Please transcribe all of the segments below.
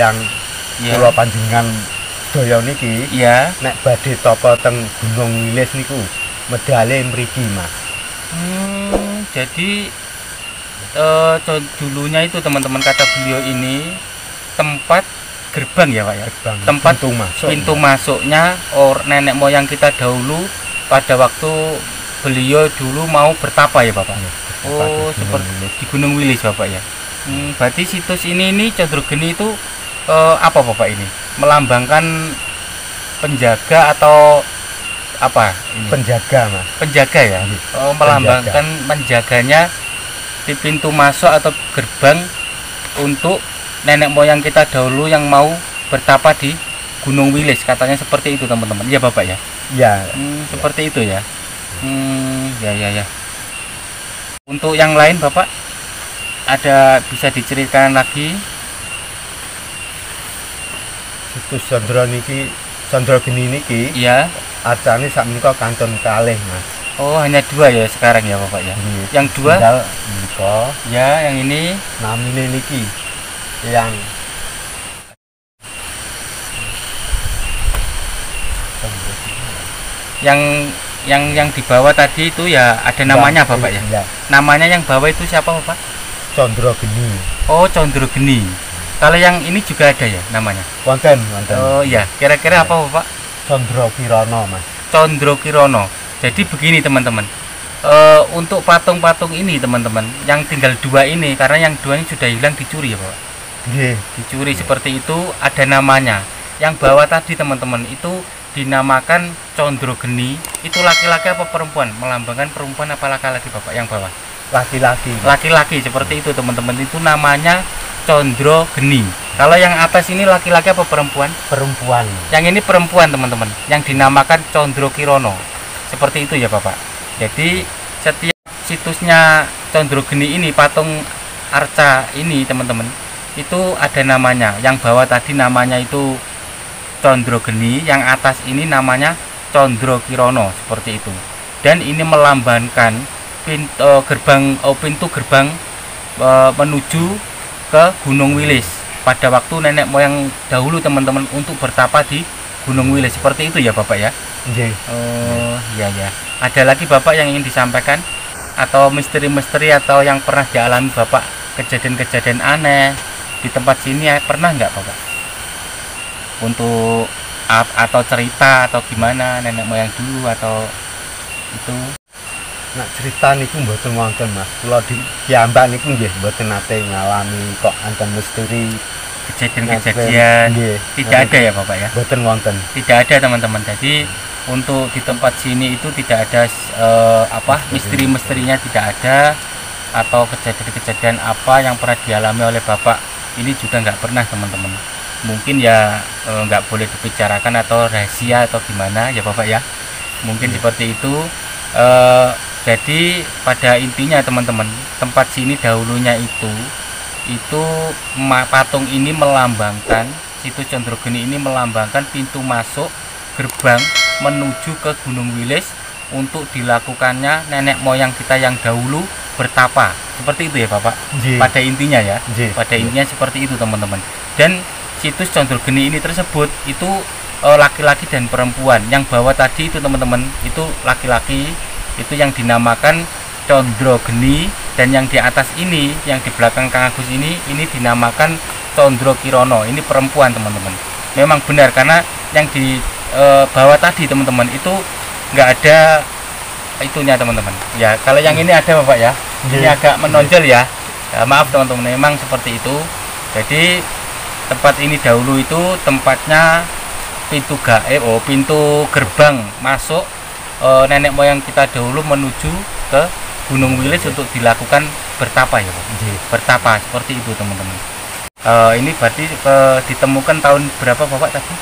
tiyang kula panjenengan sedaya niki nek badhe tapa teng Gunung Wilis niku medale mriki Mas. Jadi dulunya itu teman-teman kata beliau ini tempat gerbang ya Pak ya, Gerbang, tempat pintu masuknya nenek moyang kita dahulu pada waktu beliau dulu mau bertapa ya Bapak. Oh seperti di Gunung Wilis Bapak ya. Berarti situs ini Condrogeni itu apa Bapak ini? Melambangkan penjaga atau apa ini? Penjaga Mas. Penjaga ya. Melambangkan penjaganya di pintu masuk atau gerbang untuk nenek moyang kita dahulu yang mau bertapa di Gunung Wilis, katanya seperti itu teman-teman. Iya Bapak ya? Iya. Seperti itu ya. Ya. Untuk yang lain Bapak ada bisa diceritakan lagi? Situs Condrogeni niki Iya. arcane sakmenika kantun kalih Mas. Oh hanya 2 ya sekarang ya Bapak ya. Yang 2 menika ya, yang ini namine niki yang di bawah tadi itu ya ada namanya Bapak ya. Namanya yang bawah itu siapa Bapak? Condrogeni. Oh Condrogeni. Kalau yang ini juga ada ya namanya? Wonten. Oh iya, kira-kira apa Bapak? Condrokirono Mas. Condrokirono. Jadi begini teman-teman, untuk patung-patung ini teman-teman, yang tinggal 2 ini, karena yang 2 ini sudah hilang dicuri ya Bapak. Dicuri seperti itu, ada namanya. Yang bawah tadi teman-teman itu dinamakan Condrogeni. Itu laki-laki apa perempuan? Melambangkan perempuan apa laki-laki Bapak yang bawah? Laki-laki. Laki-laki seperti itu teman-teman, itu namanya Condrogeni. Kalau yang atas ini laki-laki apa perempuan? Perempuan. Yang ini perempuan teman-teman, yang dinamakan Condrokirono. Seperti itu ya Bapak. Jadi setiap situsnya Condrogeni ini, patung arca ini teman-teman, itu ada namanya. Yang bawah tadi namanya itu Condrogeni, yang atas ini namanya Condrokirono, seperti itu. Dan ini melambangkan pintu gerbang menuju ke Gunung Wilis pada waktu nenek moyang dahulu teman-teman untuk bertapa di Gunung Wilis, seperti itu ya Bapak ya. Oh iya ya. Ada lagi Bapak yang ingin disampaikan atau misteri-misteri atau yang pernah dialami Bapak, kejadian-kejadian aneh di tempat sini ya, pernah nggak Bapak? Untuk atau cerita atau gimana nenek moyang dulu atau itu? Nak cerita niku mboten wonten Mas. Kula piyambak niku nggih mboten nate ngalami kok enten misteri kejadian-kejadian. Tidak ada ya Bapak ya? Mboten wonten. Tidak ada teman-teman. Jadi untuk di tempat sini itu tidak ada misteri-misterinya, tidak ada, atau kejadian-kejadian apa yang pernah dialami oleh Bapak ini juga nggak pernah teman-teman. Mungkin ya nggak boleh dibicarakan atau rahasia atau gimana ya Bapak ya, mungkin seperti itu. Jadi pada intinya teman-teman, tempat sini dahulunya itu patung ini melambangkan, situs Condrogeni ini melambangkan pintu masuk gerbang menuju ke Gunung Wilis untuk dilakukannya nenek moyang kita yang dahulu bertapa, seperti itu ya Bapak. Pada intinya ya, pada intinya seperti itu teman-teman. Dan situs Condrogeni ini tersebut itu laki-laki dan perempuan. Yang bawah tadi itu teman-teman, itu laki-laki, itu yang dinamakan Condrogeni, dan yang di atas ini, yang di belakang Kang Agus ini dinamakan Condrokirono. Ini perempuan teman-teman. Memang benar, karena yang di bawah tadi teman-teman itu nggak ada itunya teman-teman ya. Kalau yang ini ada Bapak ya, ini agak menonjol ya, maaf teman-teman, memang seperti itu. Jadi tempat ini dahulu itu tempatnya pintu gerbang masuk nenek moyang kita dahulu menuju ke Gunung Wilis untuk dilakukan bertapa ya Pak. Bertapa seperti itu teman-teman. Ini berarti ditemukan tahun berapa Bapak tadi?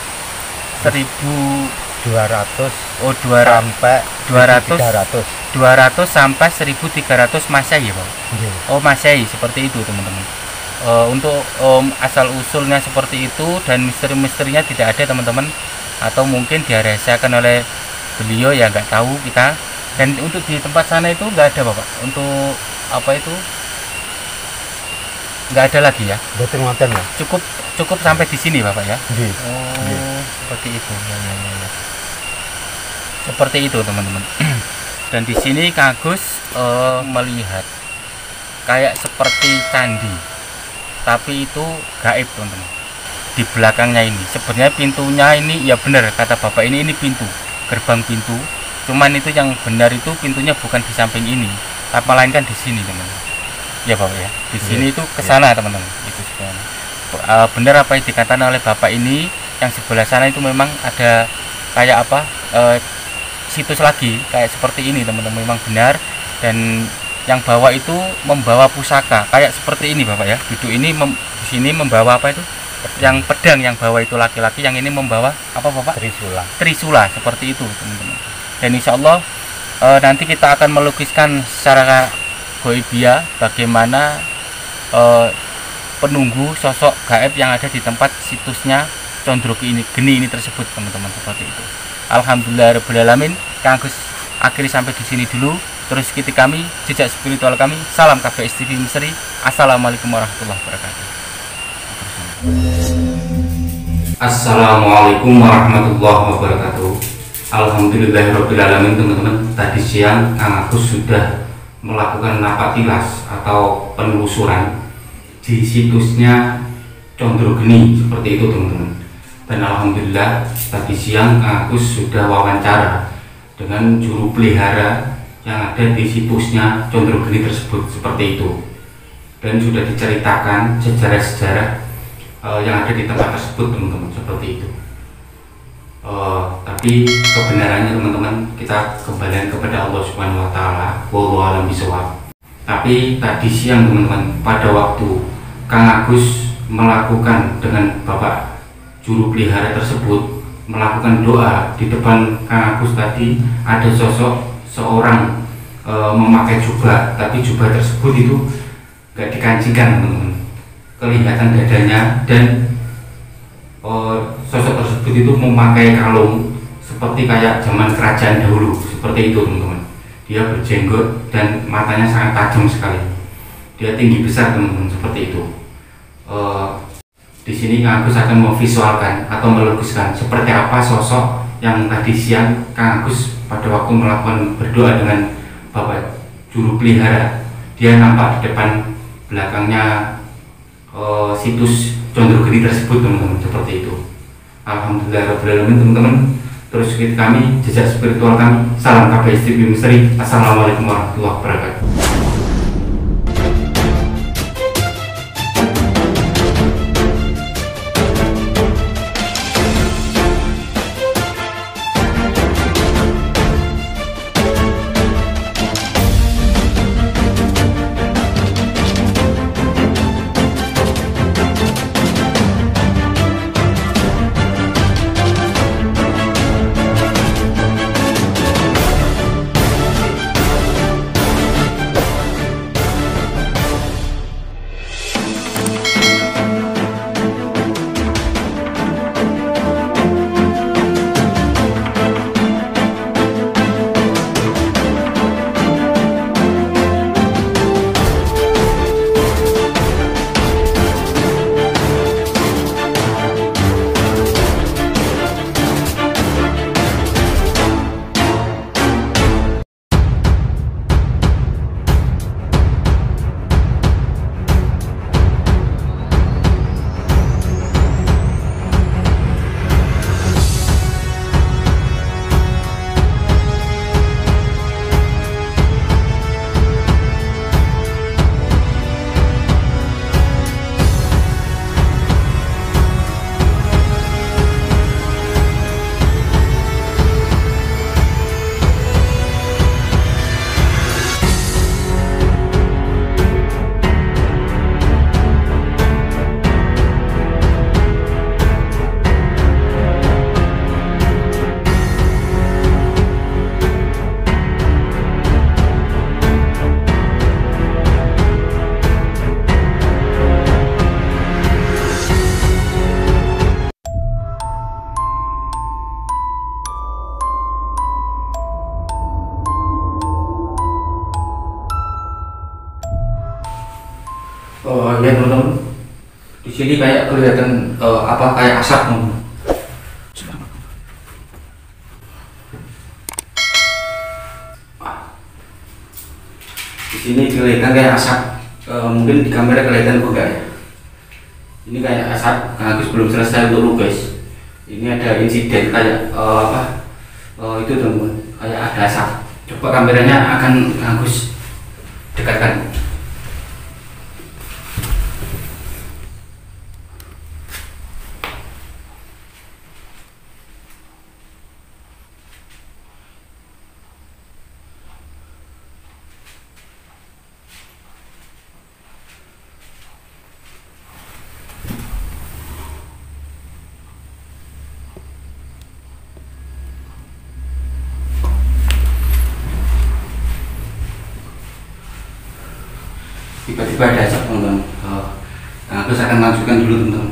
1200 sampai 200 sampai 1300 Masehi ya Pak. Oh Masehi, seperti itu teman-teman. Untuk asal usulnya seperti itu dan misteri-misterinya tidak ada teman-teman, atau mungkin dirahasiakan oleh beliau ya, nggak tahu kita. Dan untuk di tempat sana itu nggak ada Bapak, untuk apa itu nggak ada lagi ya? Betul ngoten Mas. Cukup sampai di sini Bapak ya? Nggih. Oh, seperti itu. Ya. Seperti itu teman-teman. Dan di sini Kang Agus melihat kayak seperti candi, tapi itu gaib teman-teman. Di belakangnya ini sebenarnya pintunya ini ya benar kata Bapak, ini pintu, gerbang pintu. Cuman itu yang benar itu pintunya bukan di samping ini, tapi melainkan di sini teman-teman. Ya Bapak ya, di sini itu ke sana teman-teman. Itu benar apa yang dikatakan oleh Bapak ini, yang sebelah sana itu memang ada kayak apa situs lagi kayak seperti ini teman-teman, memang benar. Dan yang bawah itu membawa pusaka kayak seperti ini Bapak ya. Duduk ini di sini membawa apa itu? Yang pedang yang bawah itu laki-laki, yang ini membawa apa Bapak? Trisula seperti itu teman-teman. Dan insya Allah nanti kita akan melukiskan secara goibia bagaimana penunggu sosok gaib yang ada di tempat situsnya Condrogeni ini tersebut teman-teman, seperti itu. Alhamdulillahirobbilalamin. Kang Agus akhiri sampai di sini dulu. Terus ikuti kami, jejak spiritual kami. Salam KBS TV Misteri. Assalamualaikum warahmatullahi wabarakatuh. Assalamualaikum warahmatullahi wabarakatuh. Alhamdulillahirobbilalamin teman-teman. Tadi siang Kang Agus sudah melakukan napak tilas atau penelusuran di situsnya Condrogeni seperti itu teman-teman. Dan alhamdulillah tadi siang Kang Agus sudah wawancara dengan juru pelihara yang ada di situsnya Condrogeni tersebut seperti itu, dan sudah diceritakan sejarah-sejarah yang ada di tempat tersebut teman-teman, seperti itu. Tapi kebenarannya teman-teman kita kembalikan kepada Allah Subhanahu Wa Taala. Wallahu a'lam bishawab. Tapi tadi siang teman-teman, pada waktu Kang Agus melakukan dengan Bapak juru pelihara tersebut melakukan doa di depan Kang Agus, tadi ada sosok seorang memakai jubah, tapi jubah tersebut itu nggak dikancikan teman-teman, kelihatan dadanya, dan sosok tersebut itu memakai kalung seperti kayak zaman kerajaan dahulu, seperti itu teman-teman. Dia berjenggot dan matanya sangat tajam sekali, dia tinggi besar teman-teman, seperti itu. Di sini Kang Agus akan memvisualkan atau melukiskan seperti apa sosok yang tadi siang Kang Agus pada waktu melakukan berdoa dengan Bapak juru pelihara. Dia nampak di depan belakangnya situs Condrogeni tersebut teman-teman, seperti itu. Alhamdulillahirobbilalamin teman-teman. Terus kami jejak spiritual kami. Salam KBS TV Misteri. Assalamualaikum warahmatullahi wabarakatuh. Oh ya teman-teman, di sini kayak kelihatan kayak asap teman-teman. Di sini kelihatan kayak asap. Mungkin di kamera kelihatan enggak ya? Ini kayak asap. Kang Agus belum selesai untuk lukis. Ini ada insiden kayak itu teman-teman, kayak ada asap. Coba kameranya akan Kang Agus dekatkan. Tiba-tiba ada asap teman-teman. Kang Agus akan masukkan dulu teman-teman.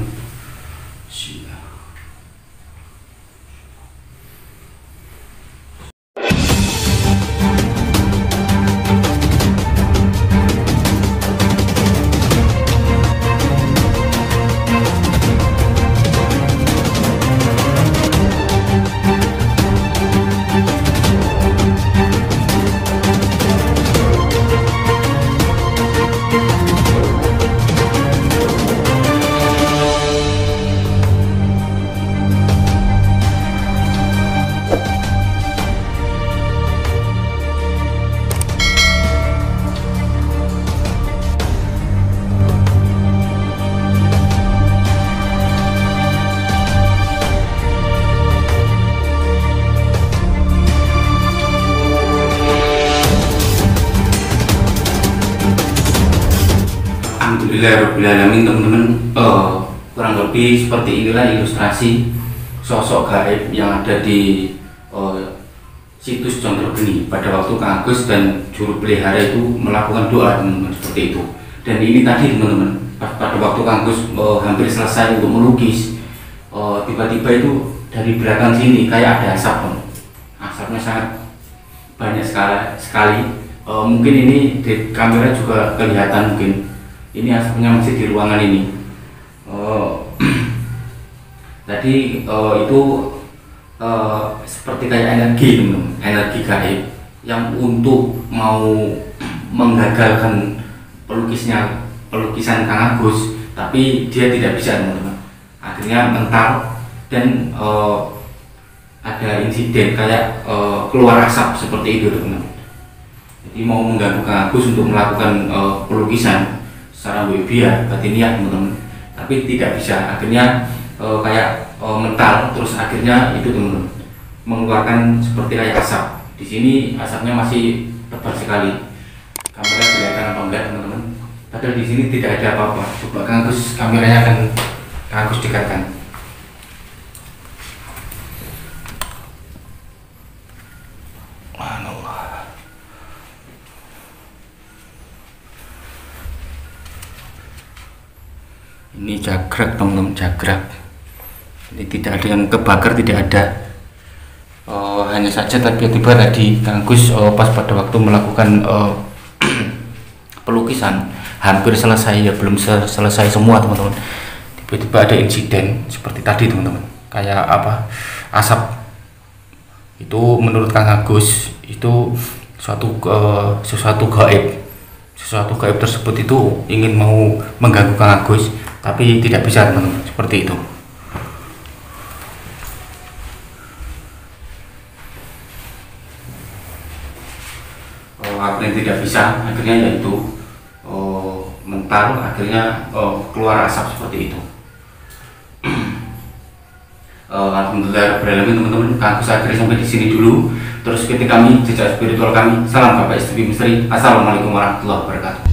Alhamdulillahirrahmanirrahim teman-teman, kurang lebih seperti inilah ilustrasi sosok gaib yang ada di situs Controgeni pada waktu Kang Agus dan juru pelihara itu melakukan doa teman-teman, seperti itu. Dan ini tadi teman-teman, pada waktu Kang Agus hampir selesai untuk melukis, tiba-tiba itu dari belakang sini kayak ada asap teman. Asapnya sangat banyak sekali. Mungkin ini di kamera juga kelihatan mungkin. Ini asapnya masih di ruangan ini. Tadi itu seperti kayak energi teman-teman, energi gaib yang untuk mau menggagalkan pelukisan Kang Agus, tapi dia tidak bisa teman-teman. Akhirnya mental dan ada insiden kayak keluar asap seperti itu teman-teman. Jadi mau mengganggu Kang Agus untuk melakukan pelukisan secara wibiah batiniah teman-teman, tapi tidak bisa. Akhirnya kayak mental, terus akhirnya itu teman-teman mengeluarkan seperti kayak asap. Di sini asapnya masih tebal sekali. Kamera kelihatan apa enggak teman-teman? Padahal di sini tidak ada apa-apa. Coba Kang Agus, kameranya akan Kang Agus dekatkan. Ini jagrak teman-teman, jagrak. Ini tidak ada yang kebakar, tidak ada. Hanya saja tiba-tiba tadi Kang Agus pas pada waktu melakukan pelukisan hampir selesai, ya belum selesai semua teman-teman. Tiba-tiba ada insiden seperti tadi teman-teman, kayak asap. Itu menurut Kang Agus itu sesuatu gaib. Sesuatu gaib tersebut itu ingin mau mengganggu Kang Agus, tapi tidak bisa teman-teman, seperti itu. Apa yang tidak bisa, akhirnya yaitu mental, akhirnya keluar asap seperti itu. Alhamdulillah teman-teman, Kang Agus akhirnya sampai di sini dulu. Terus ketika kami jejak spiritual kami, salam Bapak Istri Misteri. Assalamualaikum warahmatullahi wabarakatuh.